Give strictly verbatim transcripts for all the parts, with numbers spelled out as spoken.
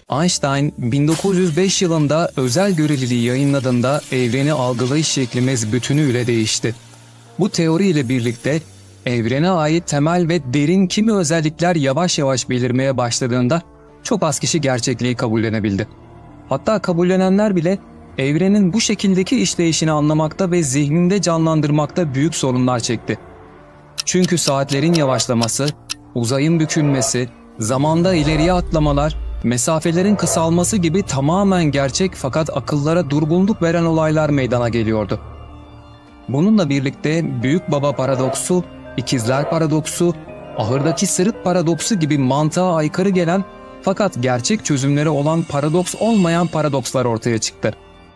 Einstein bin dokuz yüz beş yılında özel göreliliği yayınladığında evreni algılayış şeklimiz bütünüyle değişti. Bu teori ile birlikte evrene ait temel ve derin kimi özellikler yavaş yavaş belirmeye başladığında çok az kişi gerçekliği kabullenebildi. Hatta kabullenenler bile evrenin bu şekildeki işleyişini anlamakta ve zihninde canlandırmakta büyük sorunlar çekti. Çünkü saatlerin yavaşlaması, uzayın bükülmesi, zamanda ileriye atlamalar, mesafelerin kısalması gibi tamamen gerçek fakat akıllara durgunluk veren olaylar meydana geliyordu. Bununla birlikte Büyük Baba paradoksu, İkizler paradoksu, ahırdaki sırık paradoksu gibi mantığa aykırı gelen fakat gerçek çözümleri olan paradoks olmayan paradokslar ortaya çıktı.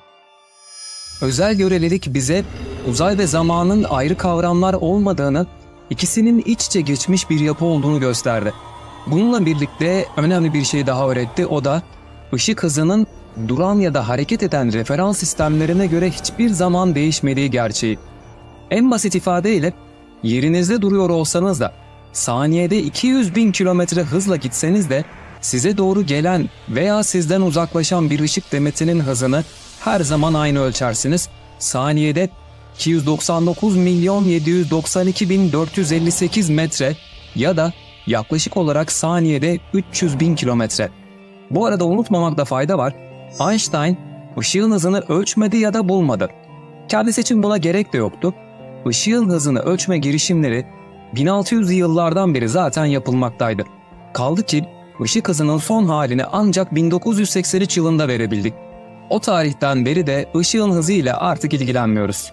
Özel görelilik bize uzay ve zamanın ayrı kavramlar olmadığını, ikisinin iç içe geçmiş bir yapı olduğunu gösterdi. Bununla birlikte önemli bir şey daha öğretti, o da ışık hızının duran ya da hareket eden referans sistemlerine göre hiçbir zaman değişmediği gerçeği. En basit ifadeyle yerinizde duruyor olsanız da saniyede iki yüz bin kilometre hızla gitseniz de size doğru gelen veya sizden uzaklaşan bir ışık demetinin hızını her zaman aynı ölçersiniz. Saniyede iki yüz doksan dokuz milyon yedi yüz doksan iki bin dört yüz elli sekiz metre ya da yaklaşık olarak saniyede üç yüz bin kilometre. Bu arada unutmamakta fayda var. Einstein ışığın hızını ölçmedi ya da bulmadı. Kendisi için buna gerek de yoktu. Işığın hızını ölçme girişimleri bin altı yüzlü yıllardan beri zaten yapılmaktaydı. Kaldı ki ışık hızının son halini ancak bin dokuz yüz seksen üç yılında verebildik. O tarihten beri de ışığın hızı ile artık ilgilenmiyoruz.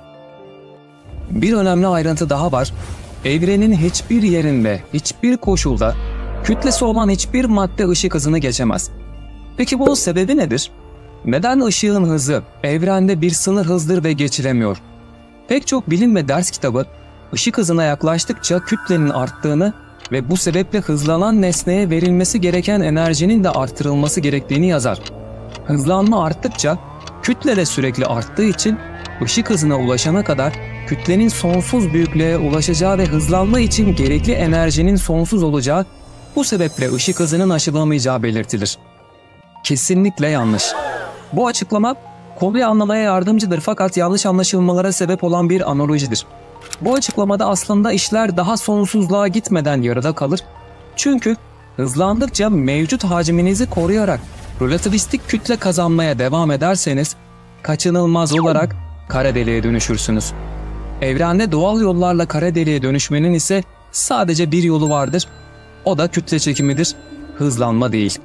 Bir önemli ayrıntı daha var. Evrenin hiçbir yerinde, hiçbir koşulda kütlesi olan hiçbir madde ışık hızını geçemez. Peki bunun sebebi nedir? Neden ışığın hızı evrende bir sınır hızdır ve geçilemiyor? Pek çok bilim ve ders kitabı ışık hızına yaklaştıkça kütlenin arttığını ve bu sebeple hızlanan nesneye verilmesi gereken enerjinin de arttırılması gerektiğini yazar. Hızlanma arttıkça kütle de sürekli arttığı için ışık hızına ulaşana kadar kütlenin sonsuz büyüklüğe ulaşacağı ve hızlanma için gerekli enerjinin sonsuz olacağı, bu sebeple ışık hızının aşılamayacağı belirtilir. Kesinlikle yanlış. Bu açıklama konuyu anlamaya yardımcıdır fakat yanlış anlaşılmalara sebep olan bir analojidir. Bu açıklamada aslında işler daha sonsuzluğa gitmeden yarıda kalır. Çünkü hızlandıkça mevcut hacminizi koruyarak relativistik kütle kazanmaya devam ederseniz kaçınılmaz olarak kara deliğe dönüşürsünüz. Evrende doğal yollarla kara deliğe dönüşmenin ise sadece bir yolu vardır. O da kütle çekimidir, hızlanma değil.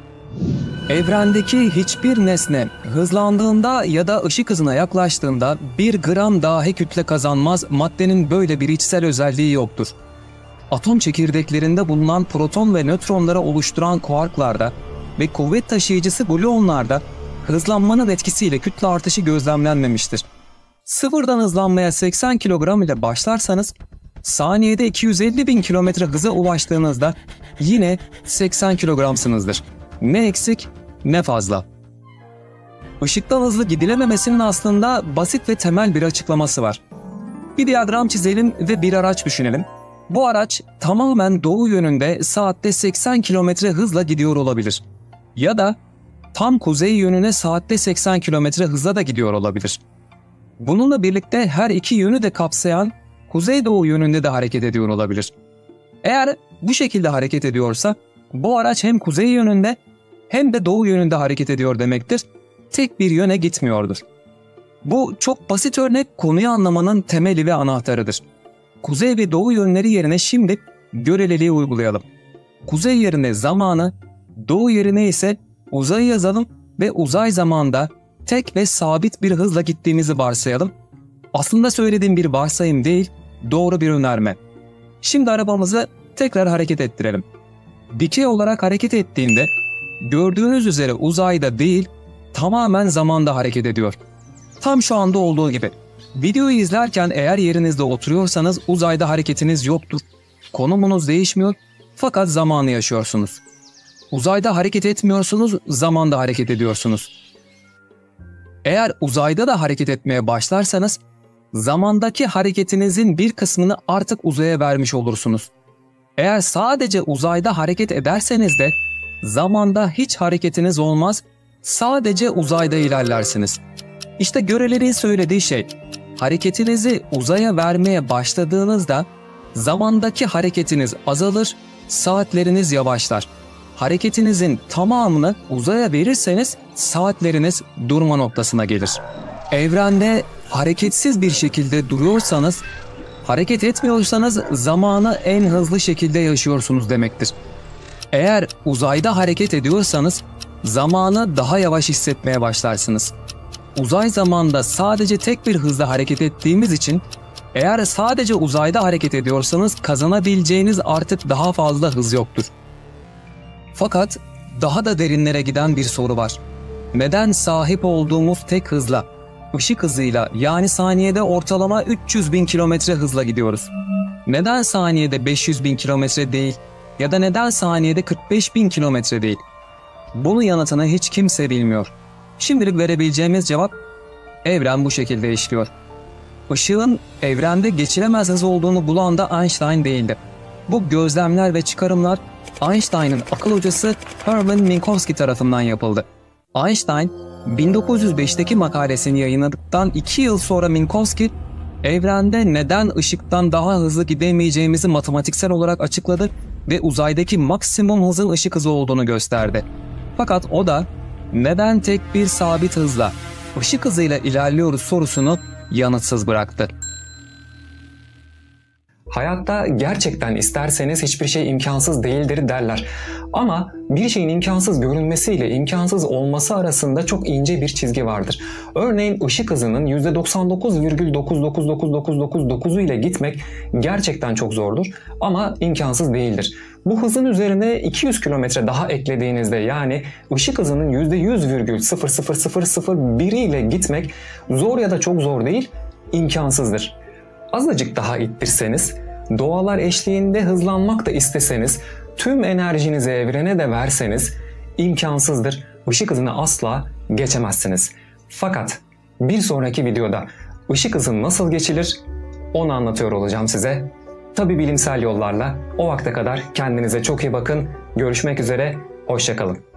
Evrendeki hiçbir nesne hızlandığında ya da ışık hızına yaklaştığında bir gram dahi kütle kazanmaz, maddenin böyle bir içsel özelliği yoktur. Atom çekirdeklerinde bulunan proton ve nötronları oluşturan kuarklarda ve kuvvet taşıyıcısı gluonlarda hızlanmanın etkisiyle kütle artışı gözlemlenmemiştir. Sıfırdan hızlanmaya seksen kilogram ile başlarsanız saniyede iki yüz elli bin kilometre hıza ulaştığınızda yine seksen kilogramsınızdır. Ne eksik ne fazla. Işıktan hızlı gidilememesinin aslında basit ve temel bir açıklaması var. Bir diyagram çizelim ve bir araç düşünelim. Bu araç tamamen doğu yönünde saatte seksen kilometre hızla gidiyor olabilir. Ya da tam kuzey yönüne saatte seksen kilometre hızla da gidiyor olabilir. Bununla birlikte her iki yönü de kapsayan kuzeydoğu yönünde de hareket ediyor olabilir. Eğer bu şekilde hareket ediyorsa bu araç hem kuzey yönünde hem de doğu yönünde hareket ediyor demektir. Tek bir yöne gitmiyordur. Bu çok basit örnek konuyu anlamanın temeli ve anahtarıdır. Kuzey ve doğu yönleri yerine şimdi göreliliği uygulayalım. Kuzey yerine zamanı, doğu yerine ise uzayı yazalım ve uzay zamanda tek ve sabit bir hızla gittiğimizi varsayalım. Aslında söylediğim bir varsayım değil, doğru bir önerme. Şimdi arabamızı tekrar hareket ettirelim. Dikey olarak hareket ettiğinde gördüğünüz üzere uzayda değil, tamamen zamanda hareket ediyor. Tam şu anda olduğu gibi. Videoyu izlerken eğer yerinizde oturuyorsanız uzayda hareketiniz yoktur. Konumunuz değişmiyor fakat zamanı yaşıyorsunuz. Uzayda hareket etmiyorsunuz, zamanda hareket ediyorsunuz. Eğer uzayda da hareket etmeye başlarsanız zamandaki hareketinizin bir kısmını artık uzaya vermiş olursunuz. Eğer sadece uzayda hareket ederseniz de zamanda hiç hareketiniz olmaz, sadece uzayda ilerlersiniz. İşte göreliliğin söylediği şey, hareketinizi uzaya vermeye başladığınızda zamandaki hareketiniz azalır, saatleriniz yavaşlar. Hareketinizin tamamını uzaya verirseniz saatleriniz durma noktasına gelir. Evrende hareketsiz bir şekilde duruyorsanız, hareket etmiyorsanız zamanı en hızlı şekilde yaşıyorsunuz demektir. Eğer uzayda hareket ediyorsanız zamanı daha yavaş hissetmeye başlarsınız. Uzay zamanda sadece tek bir hızla hareket ettiğimiz için eğer sadece uzayda hareket ediyorsanız kazanabileceğiniz artık daha fazla hız yoktur. Fakat daha da derinlere giden bir soru var. Neden sahip olduğumuz tek hızla, ışık hızıyla yani saniyede ortalama üç yüz bin kilometre hızla gidiyoruz? Neden saniyede beş yüz bin kilometre değil ya da neden saniyede kırk beş bin kilometre değil? Bunun yanıtını hiç kimse bilmiyor. Şimdilik verebileceğimiz cevap, evren bu şekilde işliyor. Işığın evrende geçilemez hız olduğunu bulan da Einstein değildi. Bu gözlemler ve çıkarımlar Einstein'ın akıl hocası Hermann Minkowski tarafından yapıldı. Einstein, bin dokuz yüz beşteki makalesini yayınladıktan iki yıl sonra Minkowski, evrende neden ışıktan daha hızlı gidemeyeceğimizi matematiksel olarak açıkladı ve uzaydaki maksimum hızın ışık hızı olduğunu gösterdi. Fakat o da neden tek bir sabit hızla, ışık hızıyla ilerliyoruz sorusunu yanıtsız bıraktı. Hayatta gerçekten isterseniz hiçbir şey imkansız değildir derler. Ama bir şeyin imkansız görünmesiyle imkansız olması arasında çok ince bir çizgi vardır. Örneğin ışık hızının yüzde doksan dokuz virgül dokuz dokuz dokuz dokuz dokuz dokuzu ile gitmek gerçekten çok zordur ama imkansız değildir. Bu hızın üzerine iki yüz kilometre daha eklediğinizde yani ışık hızının yüzde yüz virgül sıfır sıfır sıfır sıfır bir ile gitmek zor ya da çok zor değil, imkansızdır. Azıcık daha ittirseniz, doğalar eşliğinde hızlanmak da isteseniz, tüm enerjinizi evrene de verseniz imkansızdır. Işık hızını asla geçemezsiniz. Fakat bir sonraki videoda ışık hızı nasıl geçilir onu anlatıyor olacağım size. Tabii bilimsel yollarla. O vakte kadar kendinize çok iyi bakın. Görüşmek üzere, hoşça kalın.